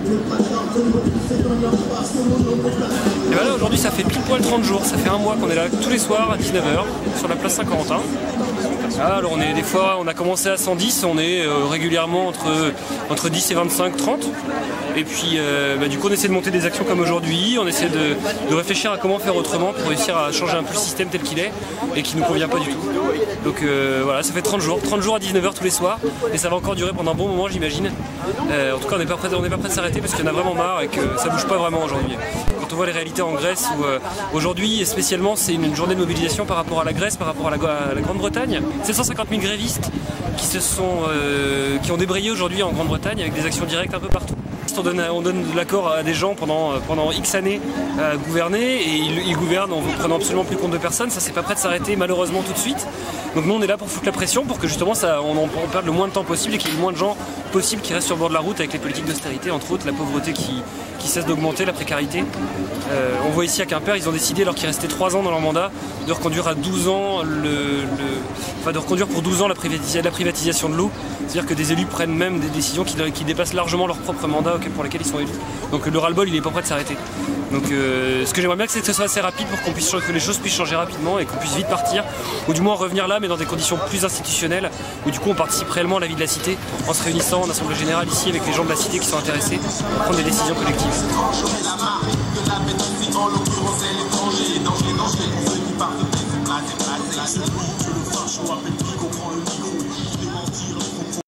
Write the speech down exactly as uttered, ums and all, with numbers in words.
Et voilà, aujourd'hui ça fait pile poil trente jours, ça fait un mois qu'on est là tous les soirs à dix-neuf heures sur la place Saint-Corentin. Ah, alors on est des fois, on a commencé à cent dix, on est euh, régulièrement entre, entre dix et vingt-cinq, trente. Et puis euh, bah, du coup on essaie de monter des actions comme aujourd'hui, on essaie de, de réfléchir à comment faire autrement pour réussir à changer un peu le système tel qu'il est et qui ne nous convient pas du tout. Donc euh, voilà, ça fait trente jours, trente jours à dix-neuf heures tous les soirs et ça va encore durer pendant un bon moment j'imagine. Euh, en tout cas on n'est pas prêt, on n'est pas prêt de s'arrêter parce qu'il y en a vraiment marre et que ça bouge pas vraiment aujourd'hui. Quand on voit les réalités en Grèce où euh, aujourd'hui et spécialement c'est une journée de mobilisation par rapport à la Grèce, par rapport à la, à la Grande-Bretagne, sept cent cinquante mille grévistes qui, se sont, euh, qui ont débrayé aujourd'hui en Grande-Bretagne avec des actions directes un peu partout. On donne, on donne de l'accord à des gens pendant, pendant X années à gouverner et ils, ils gouvernent en ne prenant absolument plus compte de personne. Ça c'est pas prêt de s'arrêter malheureusement tout de suite. Donc nous on est là pour foutre la pression pour que justement ça, on en on perde le moins de temps possible et qu'il y ait le moins de gens possible qui restent sur le bord de la route avec les politiques d'austérité, entre autres la pauvreté qui, qui cesse d'augmenter, la précarité. Euh, on voit ici à Quimper, ils ont décidé alors qu'il restait trois ans dans leur mandat de reconduire à douze ans le, le, enfin de reconduire pour douze ans la, privatis la privatisation de l'eau. C'est-à-dire que des élus prennent même des décisions qui, qui dépassent largement leur propre mandat pour lesquels ils sont élus. Donc le ras-le-bol il est pas prêt de s'arrêter. Donc euh, ce que j'aimerais bien c'est que ce soit assez rapide pour qu'on puisse que les choses puissent changer rapidement et qu'on puisse vite partir, ou du moins revenir là mais dans des conditions plus institutionnelles, où du coup on participe réellement à la vie de la cité en se réunissant en assemblée générale ici avec les gens de la cité qui sont intéressés pour prendre des décisions collectives.